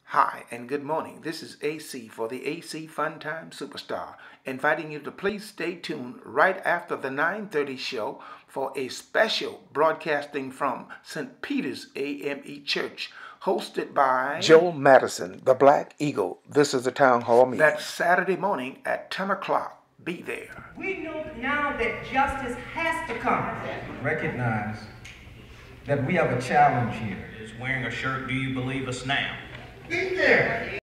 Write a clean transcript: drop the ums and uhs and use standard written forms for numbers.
Hi and good morning. This is AC for the AC Fun Time Superstar, inviting you to please stay tuned right after the 9:30 show for a special broadcasting from St. Peter's AME Church, hosted by Joe Madison, the Black Eagle. This is a town hall meeting. That's Saturday morning at 10 o'clock. Be there. We know now that justice has to come. Recognize that we have a challenge here. Is wearing a shirt, do you believe us now? Be there.